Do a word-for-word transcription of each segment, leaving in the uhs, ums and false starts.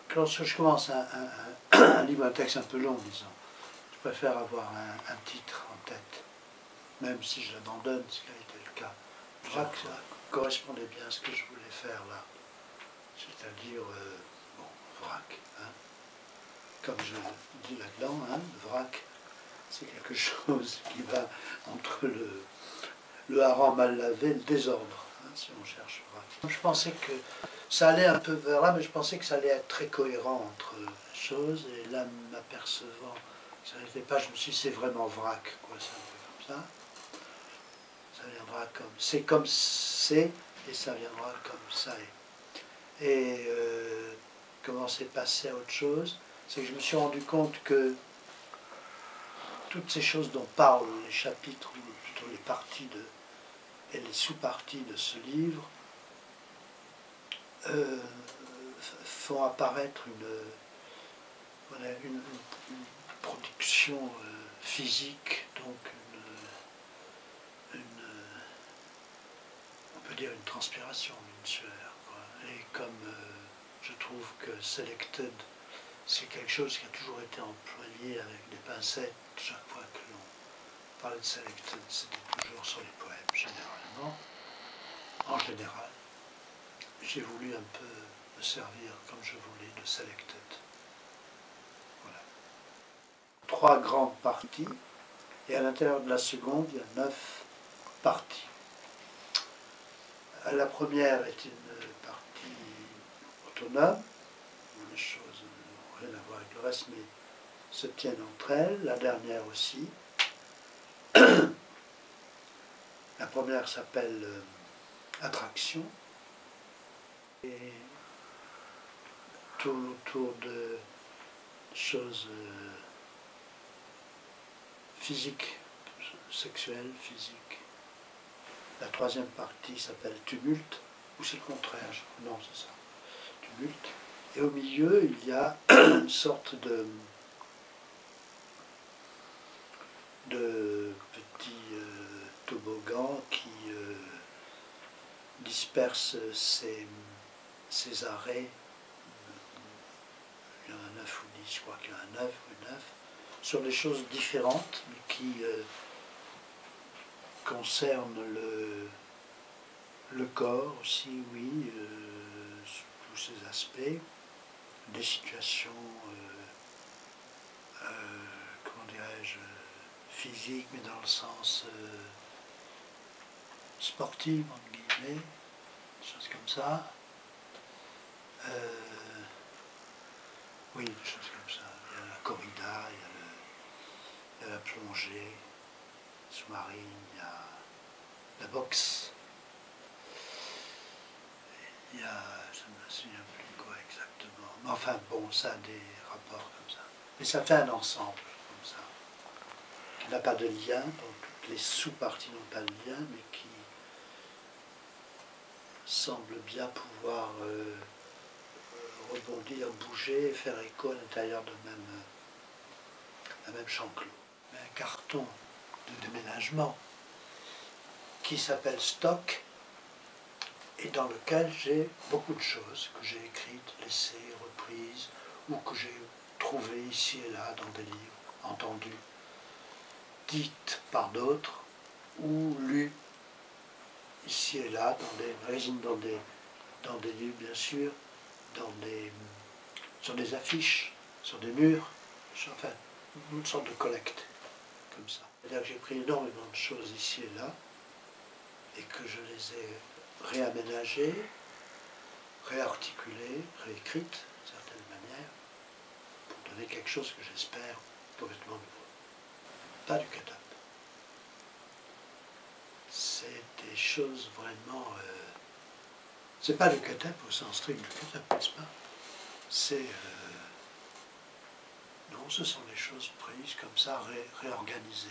lorsque je commence un, un, un, un livre, un texte un peu long, disons, je préfère avoir un, un titre en tête, même si je l'abandonne, ce qui a été le cas. Jacques, ça correspondait bien à ce que je voulais faire là, c'est-à-dire, euh, bon, vrac, hein. Comme je dis là-dedans, hein, vrac, c'est quelque chose qui va entre le, le hareng mal lavé et le désordre, hein, si on cherche vrac. Je pensais que ça allait un peu vers là, mais je pensais que ça allait être très cohérent entre les choses, et là, m'apercevant que ça n'était pas, je me suis dit, c'est vraiment vrac, quoi, c'est un peu comme ça. Ça viendra comme, c'est comme c'est, et ça viendra comme ça est. Et euh, comment c'est passé à autre chose, c'est que je me suis rendu compte que toutes ces choses dont parlent les chapitres, ou plutôt les parties de, et les sous-parties de ce livre, euh, font apparaître une, voilà, une, une, une production euh, physique, donc une, une, on peut dire une transpiration, une sueur, quoi. Et comme euh, je trouve que selected, c'est quelque chose qui a toujours été employé avec des pincettes, chaque fois que l'on parlait de selected, c'était toujours sur les poèmes, généralement. En général, j'ai voulu un peu me servir, comme je voulais, de selected. Voilà. Trois grandes parties, et à l'intérieur de la seconde, il y a neuf parties. La première est une partie autonome, où les choses n'ont rien à voir avec le reste, mais se tiennent entre elles. La dernière aussi. La première s'appelle euh, Attraction, et tourne autour de choses euh, physiques, sexuelles, physiques. La troisième partie s'appelle Tumulte, ou c'est le contraire, non c'est ça, Tumulte. Et au milieu, il y a une sorte de, de petit euh, toboggan qui euh, disperse ses, ses arrêts. Il y en a neuf ou dix, je crois qu'il y en a neuf ou neuf, sur des choses différentes, mais qui euh, concernent le, le corps aussi, oui, euh, sous tous ses aspects, des situations, euh, euh, comment dirais-je, physiques, mais dans le sens euh, sportif, entre guillemets, des choses comme ça. Euh, oui, des choses comme ça. Il y a la corrida, il y a, le, il y a la plongée sous-marine, il y a la boxe. Il y a, je ne me souviens plus quoi exactement, mais enfin bon, ça a des rapports comme ça. Mais ça fait un ensemble comme ça, qui n'a pas de lien, donc toutes les sous-parties n'ont pas de lien, mais qui semble bien pouvoir euh, rebondir, bouger, faire écho à l'intérieur de même, un même champ clos. Un carton de déménagement qui s'appelle Stock, et dans lequel j'ai beaucoup de choses que j'ai écrites, laissées, reprises, ou que j'ai trouvées ici et là dans des livres, entendues, dites par d'autres, ou lues ici et là dans des magazines, dans des, dans des livres bien sûr, dans des, sur des affiches, sur des murs, enfin une sorte de collecte comme ça. C'est-à-dire que j'ai pris énormément de choses ici et là, et que je les ai réaménagées, réarticulées, réécrites d'une certaine manière, pour donner quelque chose que j'espère complètement nouveau. Pas du cut-up. C'est des choses vraiment... Euh, c'est pas du cut-up au sens strict du cut-up, n'est-ce pas? C'est... Euh, non, ce sont des choses prises comme ça, ré, réorganisées.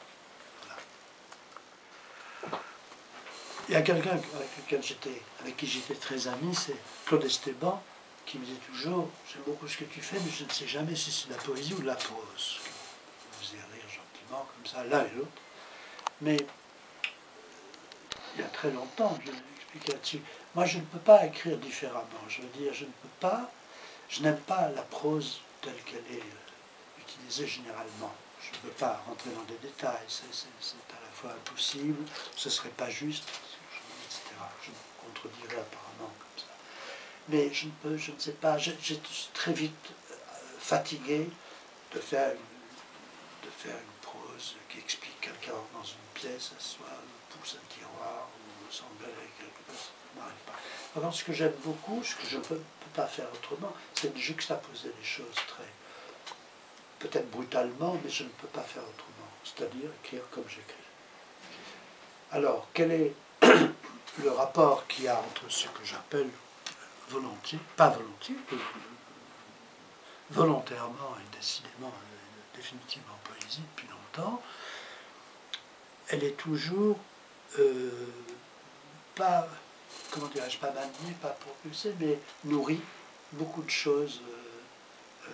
Voilà. Il y a quelqu'un avec, avec qui j'étais très ami, c'est Claude Esteban, qui me disait toujours « J'aime beaucoup ce que tu fais, mais je ne sais jamais si c'est de la poésie ou de la prose. » Vous faisait rire gentiment, comme ça, l'un et l'autre. Mais il y a très longtemps, je l'ai expliqué là-dessus, moi je ne peux pas écrire différemment. Je veux dire, je ne peux pas Je n'aime pas la prose telle qu'elle est euh, utilisée généralement. Je ne veux pas rentrer dans des détails, c'est à la fois impossible, ce ne serait pas juste, et cetera. Je me contredirais apparemment comme ça. Mais je ne peux, je ne sais pas, j'ai très vite euh, fatigué de faire, une, de faire une prose qui explique quelqu'un dans une pièce, soit pousse un tiroir ou s'engueule avec quelque chose. Ça n'arrive pas. Par contre, ce que j'aime beaucoup, ce que je ne peux, peux pas faire autrement, c'est de juxtaposer les choses très, peut-être brutalement, mais je ne peux pas faire autrement, c'est-à-dire écrire comme j'écris. Alors, quel est le rapport qu'il y a entre ce que j'appelle volontiers, pas volontiers, volontairement et décidément, définitivement poésie depuis longtemps, elle est toujours euh, pas, comment dirais-je, pas maintenue, pas propulsée, mais nourrie beaucoup de choses, euh, euh,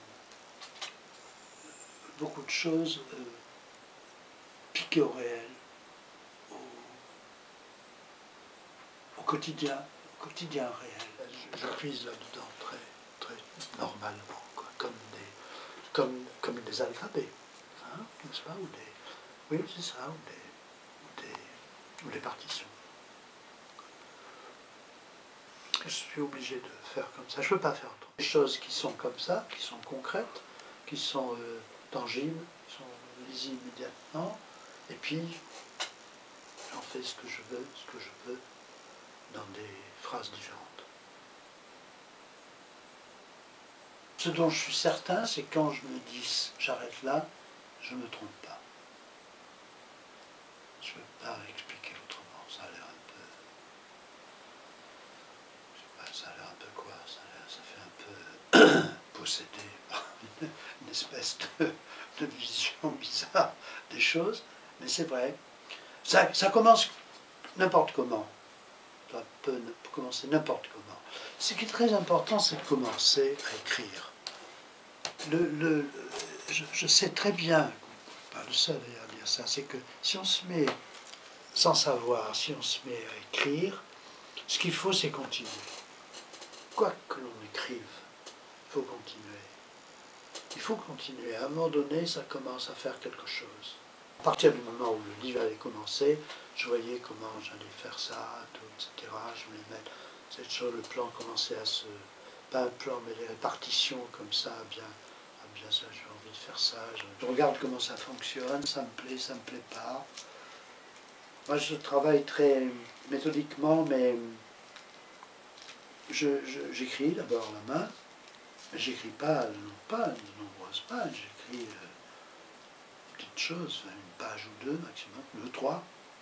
beaucoup de choses euh, piquées au réel, au, au quotidien, au quotidien réel. Je, je puise là-dedans très, très normalement, quoi, comme des, comme, comme des alphabets, hein, n'est-ce pas, ou des, oui, c'est ça, ou des, ou des, ou des partitions. Je suis obligé de faire comme ça, je ne peux pas faire autrement. Des choses qui sont comme ça, qui sont concrètes, qui sont euh, tangibles, qui sont lisibles immédiatement, et puis j'en fais ce que je veux, ce que je veux, dans des phrases différentes. Ce dont je suis certain, c'est quand je me dis j'arrête là, je ne me trompe pas. Je ne peux pas expliquer autrement, ça a l'air un peu... Je sais pas, ça a l'air un peu quoi, ça, ça fait un peu possédé par une, une espèce de, de vision bizarre des choses, mais c'est vrai. Ça, ça commence n'importe comment. Ça peut commencer n'importe comment. Ce qui est très important, c'est de commencer à écrire. Le, le, je, je sais très bien, pas le seul à dire ça, c'est que si on se met, sans savoir, si on se met à écrire, ce qu'il faut, c'est continuer. Quoi que l'on écrive, il faut continuer. Il faut continuer. À un moment donné, ça commence à faire quelque chose. À partir du moment où le livre avait commencé, je voyais comment j'allais faire ça, tout, et cetera. Je voulais mettre cette chose, le plan commençait à se... Pas un plan, mais les répartitions comme ça, bien, ah bien ça, j'ai envie de faire ça. Je, je regarde comment ça fonctionne, ça me plaît, ça me plaît pas. Moi, je travaille très méthodiquement, mais j'écris je, d'abord la main. J'écris pas, non pas de nombreuses pages, j'écris euh, petites choses, une page ou deux maximum, deux, trois.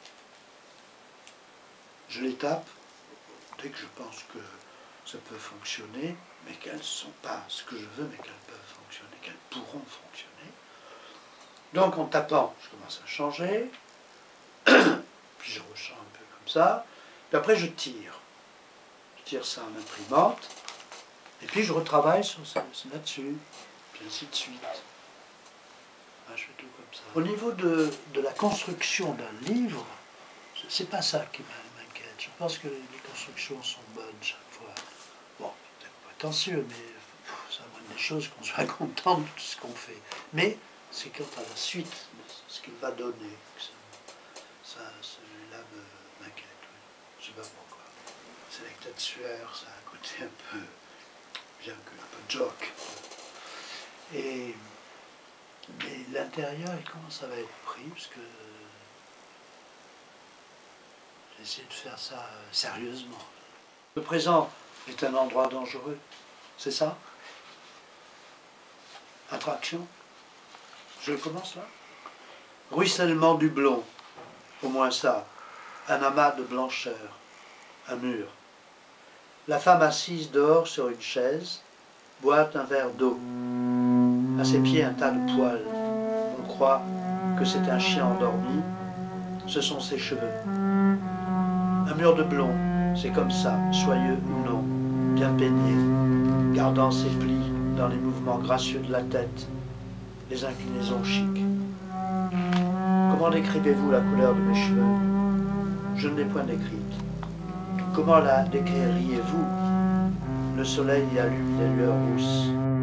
Je les tape dès que je pense que ça peut fonctionner, mais qu'elles ne sont pas ce que je veux, mais qu'elles peuvent fonctionner, qu'elles pourront fonctionner. Donc en tapant, je commence à changer, puis je rechange un peu comme ça, puis après je tire. Je tire ça en imprimante, et puis je retravaille sur là-dessus, puis ainsi de suite. Ah, je fais tout comme ça. Au niveau de, de la construction d'un livre, c'est pas ça qui m'inquiète. Je pense que les constructions sont bonnes chaque fois. Bon, c'est pas prétentieux, mais ça amène des choses qu'on soit content de tout ce qu'on fait. Mais c'est quant à la suite, ce qu'il va donner, que ça, ça celui-là m'inquiète. Oui. Je sais pas pourquoi. C'est avec tête sueur, ça a un côté un peu, bien que un peu joke. Et mais l'intérieur, il commence à être pris, parce que j'ai essayé de faire ça euh, sérieusement. Le présent est un endroit dangereux, c'est ça? Attraction. Je commence là. Ruissellement du blond, au moins ça. Un amas de blancheur, un mur. La femme assise dehors sur une chaise, boit un verre d'eau. À ses pieds, un tas de poils. On croit que c'est un chien endormi. Ce sont ses cheveux. Un mur de blond, c'est comme ça, soyeux ou non, bien peigné, gardant ses plis dans les mouvements gracieux de la tête, les inclinaisons chics. Comment décrivez-vous la couleur de mes cheveux? Je ne l'ai point décrite. Comment la décririez-vous? Le soleil y allume des lueurs rousses.